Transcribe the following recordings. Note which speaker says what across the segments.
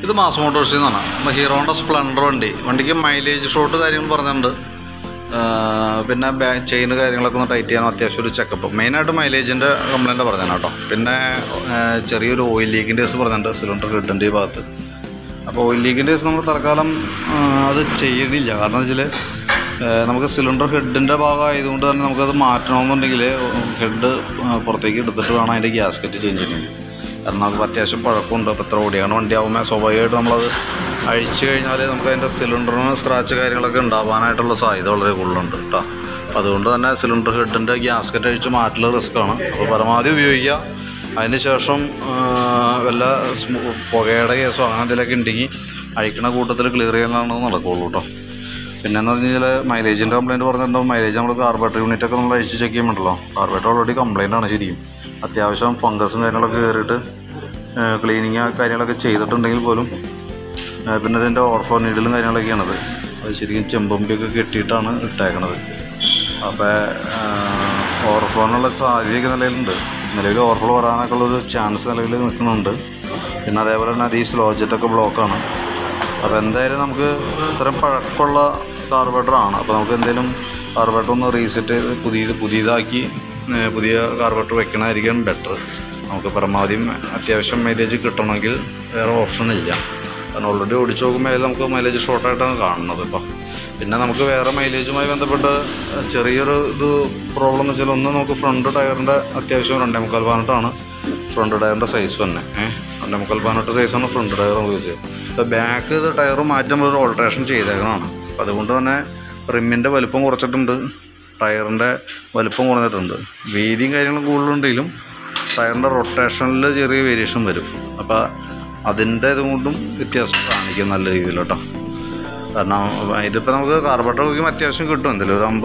Speaker 1: ഇത് മാസ് മോട്ടോഴ്സിൽ നിന്നാണ്. നമ്മൾ ഹീറോയുടെ സ്പ്ലെൻഡർ വണ്ടിക്ക് മൈലേജ് ഷോട്ട് കാര്യങ്ങൾ പറഞ്ഞിട്ടുണ്ട്. പിന്നെ ചെയിൻ കാര്യങ്ങളൊക്കെ ഒന്ന് ടൈറ്റ് ചെയ്യാൻ അത്യാവശ്യം ഒരു ചെക്കപ്പ്. മെയിനായിട്ട് മൈലേജിൻ്റെ കംപ്ലൈൻറ്റ് പറഞ്ഞാൽ കേട്ടോ. പിന്നെ ചെറിയൊരു ഓയിൽ ലീക്കിൻ്റെ കേസ് പറഞ്ഞിട്ടുണ്ട് സിലിണ്ടർ ഹെഡിൻ്റെ ഈ ഭാഗത്ത്. അപ്പോൾ ഓയിൽ ലീക്കിൻ്റെ കേസ് നമ്മൾ തൽക്കാലം അത് ചെയ്യണില്ല. കാരണം എന്ന് വെച്ചാൽ നമുക്ക് സിലിണ്ടർ ഹെഡിൻ്റെ ഭാഗമായതുകൊണ്ട് തന്നെ നമുക്കത് മാറ്റണമെന്നുണ്ടെങ്കിൽ ഹെഡ് പുറത്തേക്ക് എടുത്തിട്ട് വേണം അതിൻ്റെ ഗ്യാസ്കറ്റ് ചേഞ്ച് ചെയ്യണമെങ്കിൽ. കാരണം നമുക്ക് അത്യാവശ്യം പഴക്കമുണ്ട്. അപ്പോൾ എത്ര ഓടിയാണ് വണ്ടിയാകുമ്പോൾ സ്വാഭാവികമായിട്ട് നമ്മളത് അഴിച്ചു കഴിഞ്ഞാൽ നമുക്ക് അതിൻ്റെ സിലിണ്ടറിന് സ്ക്രാച്ച് കാര്യങ്ങളൊക്കെ ഉണ്ടാകാനായിട്ടുള്ള സാധ്യത വളരെ കൂടുതലുണ്ട് കേട്ടോ. അപ്പോൾ അതുകൊണ്ട് തന്നെ സിലിണ്ടർ ഹെഡിൻ്റെ ഗ്യാസ്കറ്റ് അഴിച്ച് മാറ്റൽ റിസ്ക്കാണ്. അപ്പോൾ പരമാവധി ഉപയോഗിക്കുക. അതിന് ശേഷം വല്ല പുകയുടെ കേസോ അങ്ങനെ എന്തെങ്കിലുമൊക്കെ ഉണ്ടെങ്കിൽ അഴിക്കണ കൂട്ടത്തിൽ ക്ലിയർ ചെയ്യാനാണ് നടക്കുകയുള്ളൂ കേട്ടോ. പിന്നെയെന്ന് പറഞ്ഞു കഴിഞ്ഞാൽ മൈലേജിൻ്റെ കംപ്ലയിൻറ്റ് പറഞ്ഞിട്ടുണ്ടാവും. മൈലേജ് നമ്മൾ കാർബറേറ്റർ യൂണിറ്റൊക്കെ നമ്മൾ അഴിച്ച് ചെക്ക് ചെയ്യുമ്പോഴല്ലോ കാർബറേറ്റർ ഓൾറെഡി കംപ്ലയിൻ്റ് ആണ് ശരിക്കും. അത്യാവശ്യം ഫംഗസും കാര്യങ്ങളൊക്കെ കയറിയിട്ട് ക്ലീനിങ് കാര്യങ്ങളൊക്കെ ചെയ്തിട്ടുണ്ടെങ്കിൽ പോലും പിന്നെ ഇതിൻ്റെ ഓവർഫ്ലോ നീഡിലും കാര്യങ്ങളൊക്കെയാണത്. അത് ശരിക്കും ചെമ്പമ്പിയൊക്കെ കെട്ടിയിട്ടാണ് ഇട്ടേക്കണത്. അപ്പോൾ ഓവർഫ്ലോനുള്ള സാധ്യതയൊക്കെ നിലവിൽ ഓവർഫ്ലോ വരാനൊക്കെ ഉള്ളൊരു ചാൻസ് നിലവിൽ നിൽക്കുന്നുണ്ട്. പിന്നെ അതേപോലെ തന്നെ അത് ഈ സ്ലോ ജെറ്റൊക്കെ ബ്ലോക്കാണ്. അപ്പോൾ എന്തായാലും നമുക്ക് ഇത്രയും പഴക്കമുള്ള കാർബറേറ്ററാണ്. അപ്പോൾ നമുക്ക് എന്തെങ്കിലും കാർബറേറ്റർ ഒന്ന് റീസെറ്റ് ചെയ്ത് പുതിയതാക്കി പുതിയ കാർബറേറ്റർ വെക്കണമായിരിക്കും ബെറ്റർ. നമുക്ക് പരമാവധി അത്യാവശ്യം മൈലേജ് കിട്ടണമെങ്കിൽ വേറെ ഓപ്ഷൻ ഇല്ല. കാരണം ഓൾറെഡി ഓടിച്ച് നോക്കുമ്പോൾ നമുക്ക് മൈലേജ് ഷോർട്ടായിട്ടാണ് കാണുന്നത്. ഇപ്പം പിന്നെ നമുക്ക് വേറെ മൈലേജുമായി ബന്ധപ്പെട്ട് ചെറിയൊരു പ്രോബ്ലം എന്ന് വെച്ചാൽ ഒന്ന് നമുക്ക് ഫ്രണ്ട് ടയറിൻ്റെ അത്യാവശ്യം 2.25 ഫ്രണ്ട് ടയറിൻ്റെ സൈസ് തന്നെ 2.25 സൈസാണ് ഫ്രണ്ട് ടയർ ഉപയോഗിച്ചത്. അപ്പോൾ ബാക്ക് ടയർ മാറ്റുമ്പോൾ ഒരു ഓൾട്രേഷൻ ചെയ്തേക്കുന്നതാണ്. അപ്പോൾ അതുകൊണ്ട് തന്നെ റിമ്മിൻ്റെ വലുപ്പം കുറച്ചിട്ടുണ്ട്, ടയറിൻ്റെ വലുപ്പം കുറഞ്ഞിട്ടുണ്ട്. വീതിയും കാര്യങ്ങളും കൂടുതലുണ്ടെങ്കിലും ടയറിൻ്റെ റൊട്ടേഷനിൽ ചെറിയ വേരിയേഷൻ വരും. അപ്പോൾ അതിൻ്റെ ഇതുകൊണ്ടും വ്യത്യാസം കാണിക്കും നല്ല രീതിയിൽ കേട്ടോ. കാരണം ഇതിപ്പോൾ നമുക്ക് കാർബറേറ്റർ നോക്കുമ്പോൾ അത്യാവശ്യം കിട്ടും. എന്തെങ്കിലും ഒരു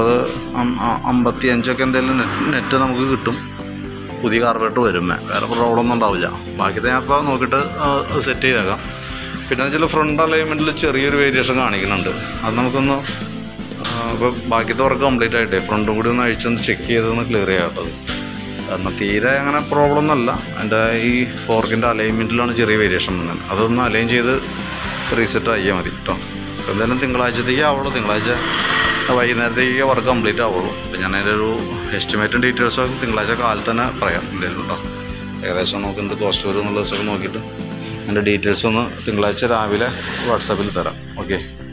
Speaker 1: 50-55 എന്തെങ്കിലും നെറ്റ് നമുക്ക് കിട്ടും. പുതിയ കാർബറേറ്റർ വരുമ്പോൾ വേറെ പ്രോബ്ലം ഒന്നും ഉണ്ടാവില്ല. ബാക്കിത്തെ ഞാൻ ഇപ്പോൾ നോക്കിയിട്ട് സെറ്റ് ചെയ്തേക്കാം. പിന്നെ വെച്ചാൽ ഫ്രണ്ട് അലൈൻമെൻറ്റിൽ ചെറിയൊരു വേരിയേഷൻ കാണിക്കുന്നുണ്ട്. അത് നമുക്കൊന്ന് ഇപ്പോൾ ബാക്കിത്തെ വർക്ക് കംപ്ലീറ്റ് ആയിട്ടേ ഫ്രണ്ടും കൂടി ഒന്ന് അഴിച്ചൊന്ന് ചെക്ക് ചെയ്തൊന്ന് ക്ലിയർ ചെയ്യാട്ടത്. കാരണം തീരെ അങ്ങനെ പ്രോബ്ലം ഒന്നുമല്ല. എൻ്റെ ഈ ഫോർക്കിൻ്റെ അലൈൻമെൻറ്റിലാണ് ചെറിയ വേരിയേഷൻ വന്നത്. അതൊന്ന് അലൈൻ ചെയ്ത് റീസെറ്റ് ആക്കിയാൽ മതി കേട്ടോ. എന്തായാലും തിങ്കളാഴ്ചത്തേക്ക് ആവുള്ളൂ. തിങ്കളാഴ്ച വൈകുന്നേരത്തേക്ക് വർക്ക് കംപ്ലീറ്റ് ആവുള്ളൂ. അപ്പോൾ ഞാൻ അതിൻ്റെ ഒരു എസ്റ്റിമേറ്റും ഡീറ്റെയിൽസൊക്കെ തിങ്കളാഴ്ച കാലത്ത് തന്നെ പറയാം എന്തെങ്കിലും കേട്ടോ. ഏകദേശം നമുക്ക് എന്ത് കോസ്റ്റ് വരും എന്നുള്ള ദിവസമൊക്കെ നോക്കിയിട്ട് എൻ്റെ ഡീറ്റെയിൽസ് ഒന്ന് തിങ്കളാഴ്ച രാവിലെ വാട്സാപ്പിൽ തരാം. ഓക്കെ.